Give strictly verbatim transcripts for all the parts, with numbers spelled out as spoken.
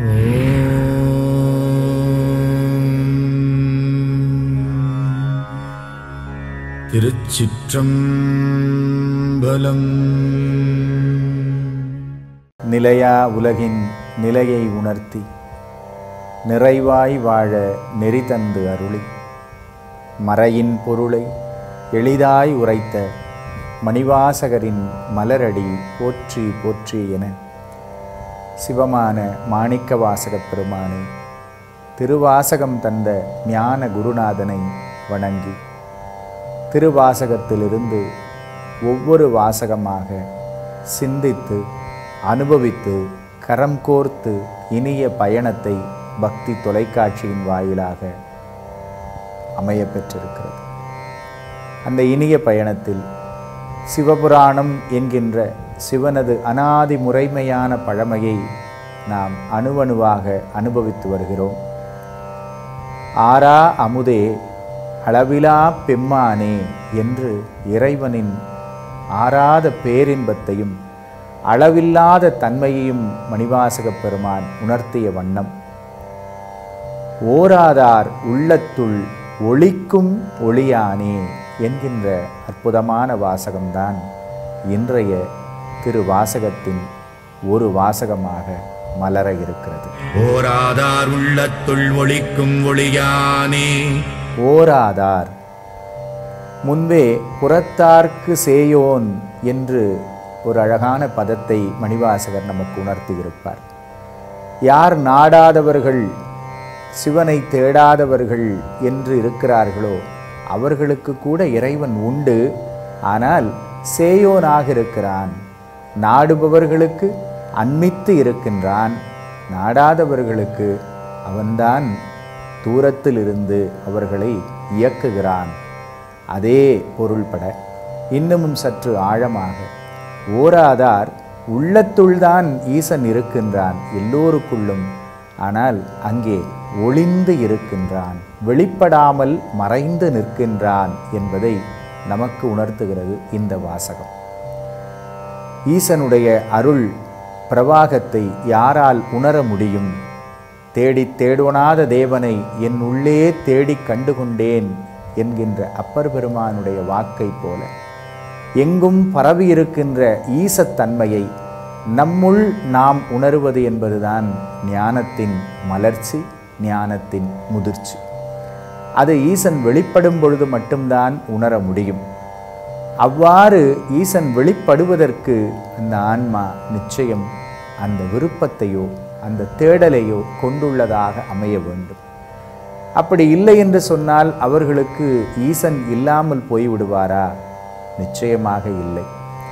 திருச்சிற்றம்பலம். நிலையா உலகின் நிலையை உணர்த்தி நிறைவாய் வாழ நெறி தந்து அருளி மறையின் பொருளை எளிதாய் உரைத்த மணிவாசகரின் மலரடி போற்றி போற்றி என சிவமான மாணிக்க வாசகப் பெருமானை திருவாசகம் தந்த ஞான குருநாதனை வணங்கி திருவாசகத்திலிருந்து ஒவ்வொரு வாசகமாக சிந்தித்து அனுபவித்து கரம் கோர்த்து இனிய பயணத்தை பக்தி தொலைக்காட்சியின் வாயிலாக அமைய பெற்றிருக்கிறது. அந்த இனிய பயணத்தில் சிவபுராணம் என்கின்ற சிவனது அனாதி முறைமையான பழமையை நாம் அணுவணுவாக அனுபவித்து வருகிறோம். ஆரா அமுதே அளவிலா பெம்மானே என்று இறைவனின் ஆராத பேரின்பத்தையும் அளவில்லாத தன்மையையும் மணிவாசகப் பெருமான் உணர்த்திய வண்ணம் ஓராதார் உள்ளத்துள் ஒளிக்கும் ஒளியானே என்கின்ற அற்புதமான வாசகம்தான் இன்றைய திருவாசகத்தின் ஒரு வாசகமாக மலர இருக்கிறது. ஓராதார் உள்ளத்துள் ஒளிக்கும் ஒளியானே. ஓராதார் முன்பே புறத்தார்க்கு சேயோன் என்று ஒரு அழகான பதத்தை மணிவாசகர் நமக்கு உணர்த்தியிருப்பார். யார் நாடாதவர்கள், சிவனை தேடாதவர்கள் என்று இருக்கிறார்களோ அவர்களுக்கு கூட இறைவன் உண்டு. ஆனால் சேயோனாக இருக்கிறான். நாடுபவர்களுக்கு அன்மித்து இருக்கின்றான். நாடாதவர்களுக்கு அவன்தான் தூரத்தில் இருந்து அவர்களை இயக்குகிறான். அதே பொருள்பட இன்னமும் சற்று ஆழமாக ஓராதார் உள்ளத்துள்தான் ஈசன் இருக்கின்றான் எல்லோருக்குள்ளும். ஆனால் அங்கே ஒளிந்து இருக்கின்றான், வெளிப்படாமல் மறைந்து நிற்கின்றான் என்பதை நமக்கு உணர்த்துகிறது இந்த வாசகம். ஈசனுடைய அருள் பிரவாகத்தை யாரால் உணர முடியும்? தேடி தேடுவனாத தேவனை என் உள்ளே தேடி கண்டுகொண்டேன் என்கின்ற அப்பர் பெருமானுடைய வாக்கை போல எங்கும் பரவி இருக்கின்ற ஈசத்தன்மையை நம்முள் நாம் உணருவது என்பதுதான் ஞானத்தின் மலர்ச்சி, ஞானத்தின் முதிர்ச்சி. அது ஈசன் வெளிப்படும் பொழுது மட்டும்தான் உணர முடியும். அவ்வாறு ஈசன் வெளிப்படுவதற்கு அந்த ஆன்மா நிச்சயம் அந்த விருப்பத்தையோ அந்த தேடலையோ கொண்டுள்ளதாக அமைய வேண்டும். அப்படி இல்லை என்று சொன்னால் அவர்களுக்கு ஈசன் இல்லாமல் போய்விடுவாரா? நிச்சயமாக இல்லை.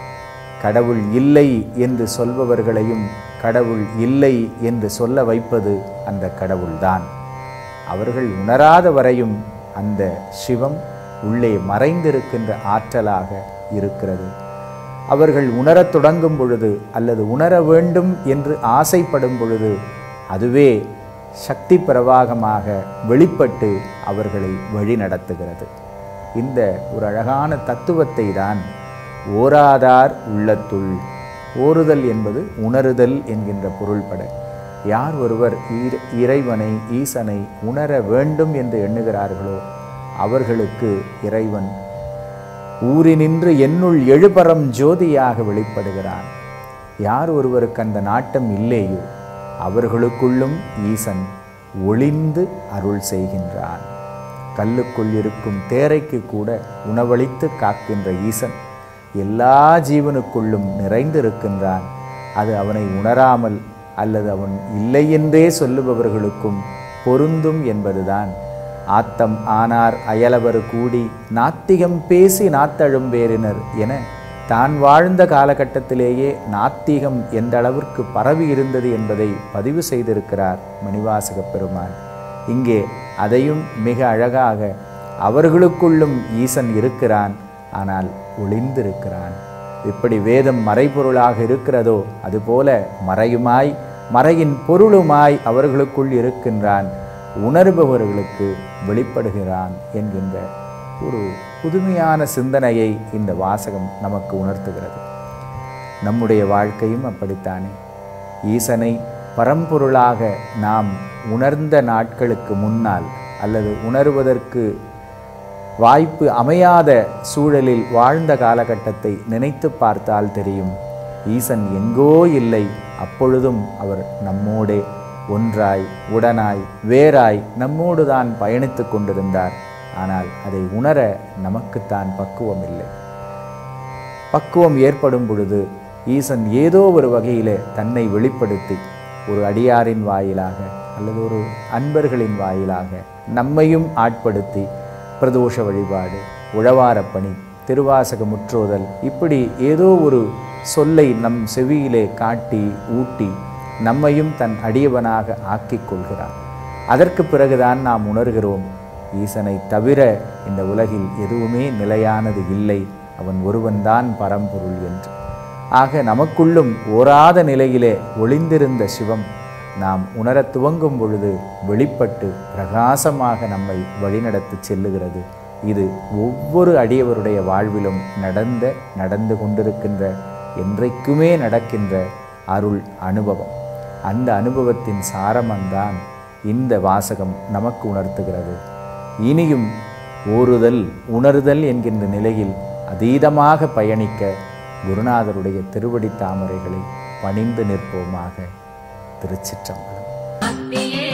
கடவுள் இல்லை என்று சொல்பவர்களையும் கடவுள் இல்லை என்று சொல்ல வைப்பது அந்த கடவுள்தான். அவர்கள் உணராத வரையும் அந்த சிவம் உள்ளே மறைந்திருக்கின்ற ஆற்றலாக இருக்கிறது. அவர்கள் உணரத் தொடங்கும் பொழுது அல்லது உணர வேண்டும் என்று ஆசைப்படும் பொழுது அதுவே சக்தி பிரவாகமாக வெளிப்பட்டு அவர்களை வழி நடத்துகிறது. இந்த ஒரு அழகான தத்துவத்தை தான் ஓராதார் உள்ளத்துள், ஓருதல் என்பது உணருதல் என்கின்ற பொருள்பட யார் ஒருவர் இறைவனை ஈசனை உணர வேண்டும் என்று எண்ணுகிறார்களோ அவர்களுக்கு இறைவன் ஊரினின்று என்னுள் எழுபரம் ஜோதியாக வெளிப்படுகிறான். யார் ஒருவருக்கு அந்த நாட்டம் இல்லையோ அவர்களுக்குள்ளும் ஈசன் ஒளிந்து அருள் செய்கின்றான். கல்லுக்குள் இருக்கும் தேரைக்கு கூட உணவளித்து காக்கின்ற ஈசன் எல்லா ஜீவனுக்குள்ளும் நிறைந்திருக்கின்றான். அது அவனை உணராமல் அல்லது அவன் இல்லை என்றே சொல்லுபவர்களுக்கும் பொருந்தும் என்பதுதான் ஆத்தம் ஆனார் அயலவர் கூடி நாத்திகம் பேசி நாத்தழும் பேரினர் என தான் வாழ்ந்த காலகட்டத்திலேயே நாத்திகம் எந்த அளவிற்கு பரவி இருந்தது என்பதை பதிவு செய்திருக்கிறார் மணிவாசகப் பெருமான். இங்கே அதையும் மிக அழகாக அவர்களுக்குள்ளும் ஈசன் இருக்கிறான், ஆனால் ஒளிந்திருக்கிறான். இப்படி வேதம் மறைபொருளாக இருக்கிறதோ அதுபோல மறையுமாய் மறையின் பொருளுமாய் அவர்களுக்குள் இருக்கின்றான். உணர்பவர்களுக்கு வெளிப்படுகிறான் என்கின்ற ஒரு புதுமையான சிந்தனையை இந்த வாசகம் நமக்கு உணர்த்துகிறது. நம்முடைய வாழ்க்கையும் அப்படித்தானே. ஈசனை பரம்பொருளாக நாம் உணர்ந்த நாட்களுக்கு முன்னால் அல்லது உணர்வதற்கு வாய்ப்பு அமையாத சூழலில் வாழ்ந்த காலகட்டத்தை நினைத்து பார்த்தால் தெரியும், ஈசன் எங்கோ இல்லை, அப்பொழுதும் அவர் நம்மோடே ஒன்றாய் உடனாய் வேறாய் நம்மோடு தான் பயணித்து கொண்டிருந்தார். ஆனால் அதை உணர நமக்குத்தான் பக்குவம் இல்லை. பக்குவம் ஏற்படும் பொழுது ஈசன் ஏதோ ஒரு வகையிலே தன்னை வெளிப்படுத்தி ஒரு அடியாரின் வாயிலாக அல்லது ஒரு அன்பர்களின் வாயிலாக நம்மையும் ஆட்படுத்தி பிரதோஷ வழிபாடு, உழவாரப்பணி, திருவாசக முற்றோதல், இப்படி ஏதோ ஒரு சொல்லை நம் செவியிலே காட்டி ஊட்டி நம்மையும் தன் அடியவனாக ஆக்கிக் கொள்கிறார். அதற்கு பிறகுதான் நாம் உணர்கிறோம், ஈசனை தவிர இந்த உலகில் எதுவுமே நிலையானது இல்லை, அவன் ஒருவன்தான் பரம்பொருள் என்று. ஆக நமக்குள்ளும் ஓராத நிலையிலே ஒளிந்திருந்த சிவம் நாம் உணரத் துவங்கும் பொழுது வெளிப்பட்டு பிரகாசமாக நம்மை வழிநடத்தி செல்லுகிறது. இது ஒவ்வொரு அடியவருடைய வாழ்விலும் நடந்த நடந்து கொண்டிருக்கின்ற என்றைக்குமே நடக்கின்ற அருள் அனுபவம். அந்த அனுபவத்தின் சாரமந்தான் இந்த வாசகம் நமக்கு உணர்த்துகிறது. இனியும் ஓருதல் உணர்தல் என்கின்ற நிலையில் அதீதமாக பயணிக்க குருநாதருடைய திருவடி தாமரைகளை பணிந்து நிற்போமாக. திருச்சிற்றம்பலம்.